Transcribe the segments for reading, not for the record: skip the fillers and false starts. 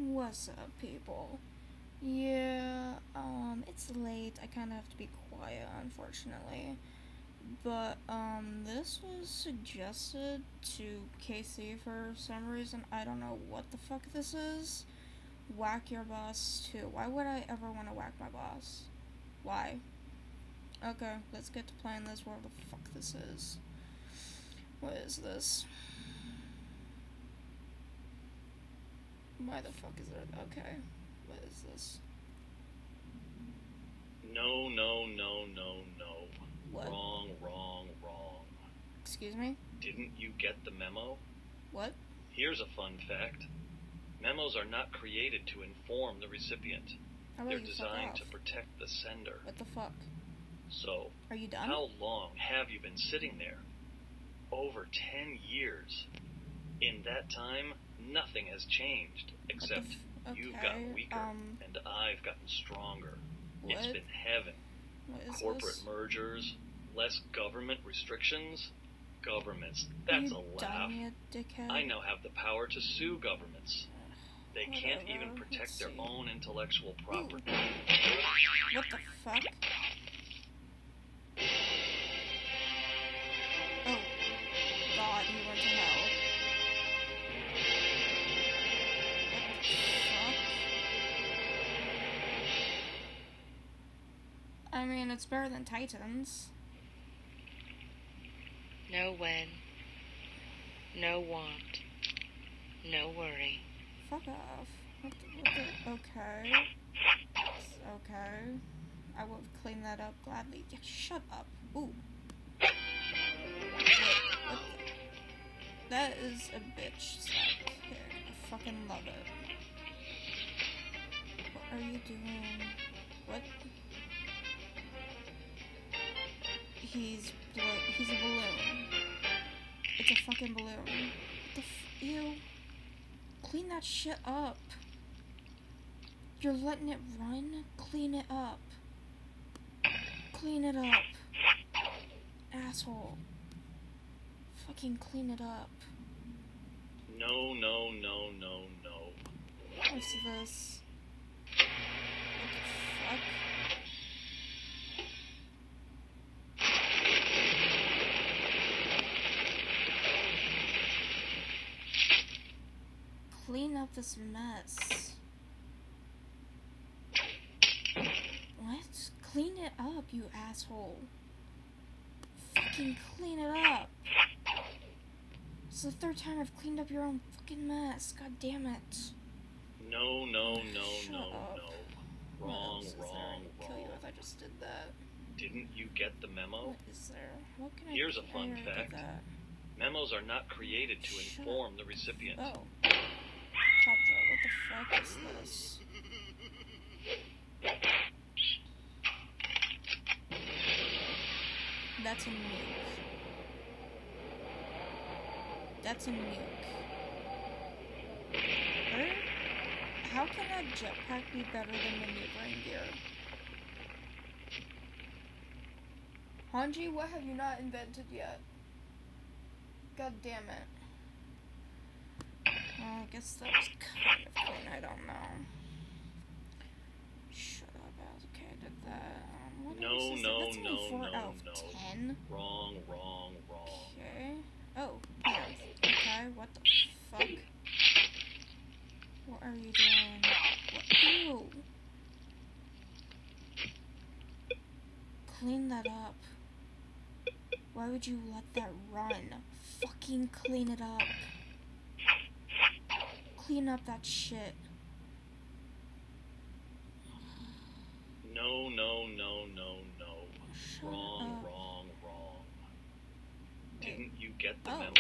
What's up, people? Yeah, it's late. I kind of have to be quiet, unfortunately. But, this was suggested to Casey for some reason. I don't know what the fuck this is. Whack your boss, too. Why would I ever want to whack my boss? Why? Okay, let's get to playing this, whatever the fuck this is. What is this? Why the fuck is it? Okay. What is this? No, no, no, no, no. What? Wrong. Excuse me? Didn't you get the memo? What? Here's a fun fact. Memos are not created to inform the recipient. How about They're you fuck designed off? to protect the sender. What the fuck? So, Are you done? how long have you been sitting there? Over 10 years. In that time, nothing has changed, except you've gotten weaker, and I've gotten stronger. What? It's been heaven. What is Corporate this? mergers, less government restrictions. Governments, Are that's you a laugh. done yet, dickhead? I now have the power to sue governments. They can't Whatever. even protect Let's their see. own intellectual property. What the fuck? Oh, God, you went to hell. What the fuck? I mean, it's better than Titans. No when, no want, no worry. Fuck off. What the, okay. Okay. I will clean that up gladly. Yeah, shut up. Ooh. Wait, what the? That is a bitch slap kick. I fucking love it. What are you doing? What? He's a balloon. It's a fucking balloon. What the ew. Clean that shit up. You're letting it run? Clean it up. Clean it up. Asshole. Fucking clean it up. No, no, no, no, no. What's this? What the fuck? Clean up this mess. What? Clean it up, you asshole. Fucking clean it up. It's the third time I've cleaned up your own fucking mess. God damn it. No, no, no, Shut no, up. no. What Wrong, else is there? wrong, I'd kill you wrong. if I just did that. Didn't you get the memo? What is there? What can Here's I a fun already did fact. that. Memos are not created to Shut inform the recipient. Oh. Top drawer, what the fuck is this? That's a nuke. That's a nuke. How can a jetpack be better than maneuvering gear? Hanji, what have you not invented yet? God damn it. Well, I guess that was kind of clean, I don't know. Shut up, Alice. Okay, I did that. What No, else is no, there? That's only no, 4 no, out of no. 10. Wrong. Okay. Oh, yeah. Okay, what the fuck? What are you doing? What? Ew. Clean that up. Why would you let that run? Fucking clean it up. Clean up that shit. No, no, no, no, no. Shut Wrong. up. Didn't you get the Oh, memo?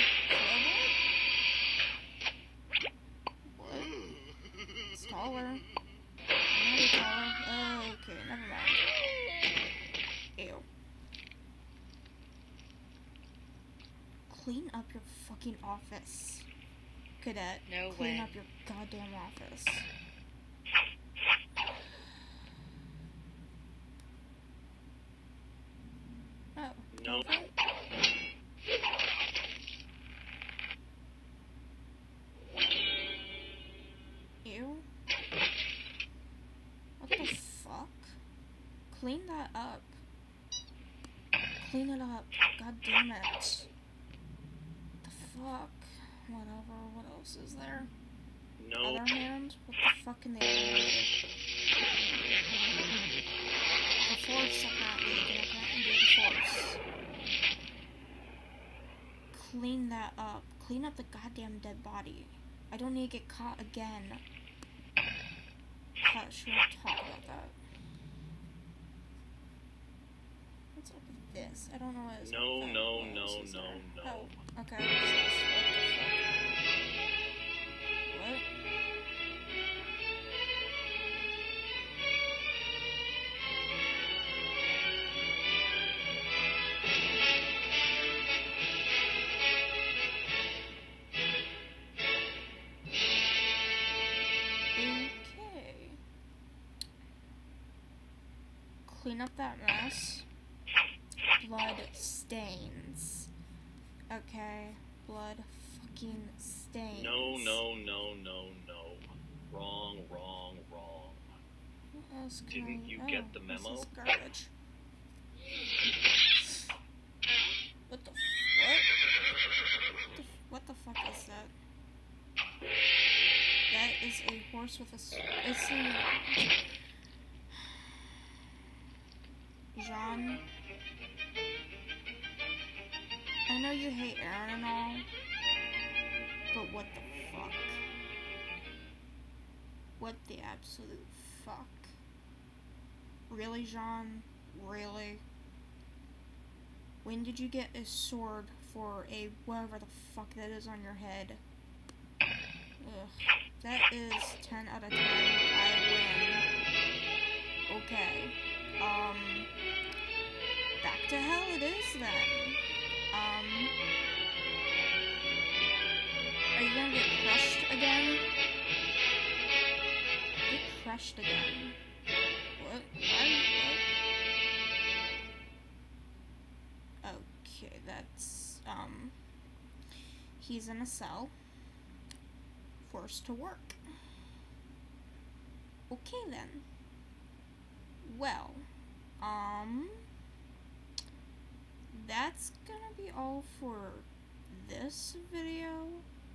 what? It's taller. Maybe taller. Oh, okay, never mind. Ew. Clean up your fucking office, cadet. No Clean way. up your goddamn office. Oh. No. Okay. Ew. Clean that up. Clean it up. God damn it. The fuck? Whatever. What else is there? No. Other hand? What the fuck in the other hand? The force, apparently. You can apparently do the force. Clean that up. Clean up the goddamn dead body. I don't need to get caught again. Hush, we won't talk about that. What's up with this? I don't know what it is. No. Oh, okay. What's this? What the fuck? What? Okay. Clean up that mess. Blood stains. Okay. Blood fucking stains. No. Wrong. What else can Didn't you get the memo? This is garbage. What the what the fuck is that? That is a horse with a it's a Jean. I know you hate Aaron and all, but what the fuck? What the absolute fuck? Really, Jean? Really? When did you get a sword for a whatever the fuck that is on your head? Ugh. That is 10 out of 10. I win. Okay. Back to hell it is then. Are you gonna get crushed again? Get crushed again. What? Okay, that's, he's in a cell. Forced to work. Okay then. Well, that's gonna be all for this video.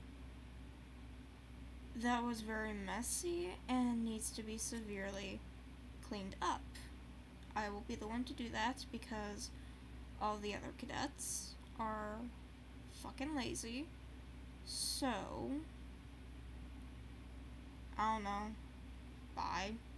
That was very messy and needs to be severely cleaned up. I will be the one to do that because all the other cadets are fucking lazy. So, I don't know. Bye.